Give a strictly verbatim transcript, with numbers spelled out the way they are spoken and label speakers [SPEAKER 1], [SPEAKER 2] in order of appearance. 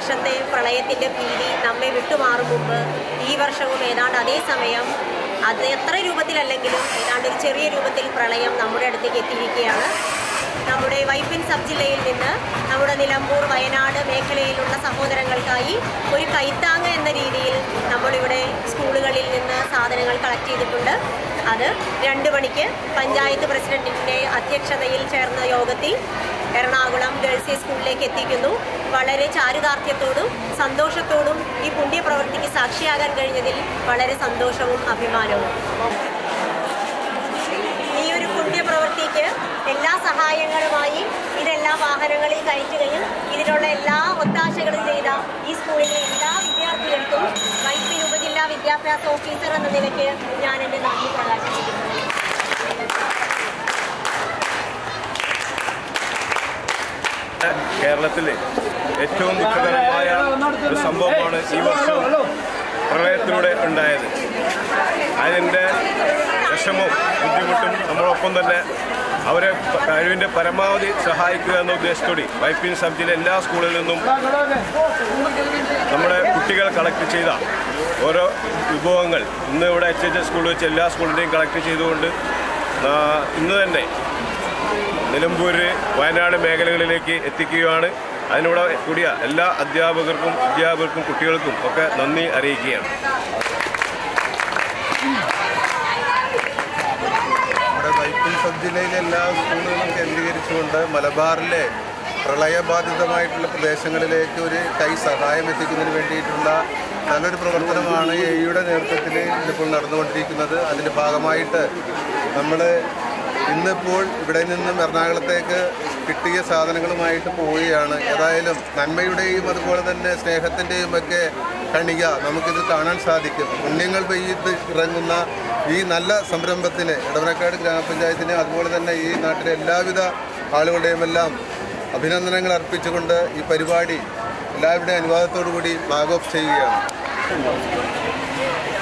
[SPEAKER 1] വർഷത്തെ പ്രളയത്തിൻ്റെ ഭീതി നമ്മെ വിട്ടുമാറും മുമ്പ് ഈ വർഷവും ഏതാണ്ട് അതേ സമയം അത് എത്ര രൂപത്തിലല്ലെങ്കിലും ഏതാണ്ട് ഒരു ചെറിയ രൂപത്തിൽ പ്രളയം നമ്മുടെ അടുത്തേക്ക് എത്തിയിരിക്കുകയാണ്. നമ്മുടെ വൈപ്പിൻ സബ് ജില്ലയിൽ നിന്ന് നമ്മുടെ നിലമ്പൂർ, വയനാട് മേഖലയിലുള്ള സഹോദരങ്ങൾക്കായി ഒരു കൈത്താങ്ങ് എന്ന രീതിയിൽ നമ്മളിവിടെ സ്കൂളുകളിൽ നിന്ന് സാധനങ്ങൾ കളക്ട് ചെയ്തിട്ടുണ്ട്. അത് രണ്ട് മണിക്ക് പഞ്ചായത്ത് പ്രസിഡന്റിൻ്റെ അധ്യക്ഷതയിൽ ചേർന്ന യോഗത്തിൽ എറണാകുളം ഗേൾസ് സ്കൂളിലേക്ക് എത്തിക്കുന്നു. വളരെ ചാരിതാർത്ഥ്യത്തോടും സന്തോഷത്തോടും ഈ പുണ്യപ്രവൃത്തിക്ക് സാക്ഷിയാകാൻ കഴിഞ്ഞതിൽ വളരെ സന്തോഷവും അഭിമാനവും. ഈ ഒരു പുണ്യപ്രവൃത്തിക്ക് എല്ലാ സഹായങ്ങളുമായി ഇതെല്ലാ വാഹനങ്ങളിൽ കയറ്റുകയും ഇതിനുള്ള എല്ലാ ഒത്താശകളും ചെയ്ത ഈ സ്കൂളിലെ എല്ലാ വിദ്യാർത്ഥികൾക്കും വൈപ്പിൻ ഉപജില്ലാ വിദ്യാഭ്യാസ ഓഫീസർ എന്ന നിലയ്ക്ക് ഞാൻ എൻ്റെ നന്ദി പ്രകാശിപ്പിക്കുന്നു.
[SPEAKER 2] കേരളത്തിലെ ഏറ്റവും ദുഃഖകരമായ ഒരു സംഭവമാണ് ഈ വർഷം പ്രളയത്തിലൂടെ ഉണ്ടായത്. അതിൻ്റെ വിഷമവും ബുദ്ധിമുട്ടും നമ്മളൊപ്പം തന്നെ അവരെ കഴിവിൻ്റെ പരമാവധി സഹായിക്കുക എന്ന ഉദ്ദേശത്തോടെ വൈപ്പിൻ സബ് ജില്ലയിലെ എല്ലാ സ്കൂളിൽ നിന്നും നമ്മുടെ കുട്ടികൾ കളക്ട് ചെയ്ത ഓരോ വിഭവങ്ങൾ ഇന്ന് ഇവിടെ എച്ച് എച്ച് എസ് സ്കൂളിൽ വെച്ച് എല്ലാ സ്കൂളിൻ്റെയും കളക്ട് ചെയ്തുകൊണ്ട് ഇന്ന് തന്നെ നിലമ്പൂർ, വയനാട് മേഖലകളിലേക്ക് എത്തിക്കുകയാണ്. അതിനൂടെ കൂടിയ എല്ലാ അധ്യാപകർക്കും അധ്യാപകർക്കും കുട്ടികൾക്കും ഒക്കെ നന്ദി അറിയിക്കുകയാണ്.
[SPEAKER 3] നമ്മുടെ വൈപ്പിൻ സബ് ജില്ലയിലെ എല്ലാ സ്കൂളുകളും കേന്ദ്രീകരിച്ചുകൊണ്ട് മലബാറിലെ പ്രളയബാധിതമായിട്ടുള്ള പ്രദേശങ്ങളിലേക്ക് ഒരു കൈ സഹായം എത്തിക്കുന്നതിന് വേണ്ടിയിട്ടുള്ള നല്ലൊരു പ്രവർത്തനമാണ് എയുടെ നേതൃത്വത്തിൽ ഇതിപ്പോൾ നടന്നുകൊണ്ടിരിക്കുന്നത്. അതിൻ്റെ ഭാഗമായിട്ട് നമ്മൾ ഇന്നിപ്പോൾ ഇവിടെ നിന്നും എറണാകുളത്തേക്ക് കിട്ടിയ സാധനങ്ങളുമായിട്ട് പോവുകയാണ്. ഏതായാലും നന്മയുടെയും അതുപോലെ തന്നെ സ്നേഹത്തിൻ്റെയും ഒക്കെ കണിക നമുക്കിത് കാണാൻ സാധിക്കും. പുണ്യങ്ങൾ പെയ്ത് ഇറങ്ങുന്ന ഈ നല്ല സംരംഭത്തിന് എടവനക്കാട് ഗ്രാമപഞ്ചായത്തിന് അതുപോലെ തന്നെ ഈ നാട്ടിലെ എല്ലാവിധ ആളുകളുടെയും എല്ലാം അഭിനന്ദനങ്ങൾ അർപ്പിച്ചുകൊണ്ട് ഈ പരിപാടി എല്ലാവരുടെയും അനുവാദത്തോടു കൂടി ഫ്ലാഗ് ഓഫ് ചെയ്യുകയാണ്.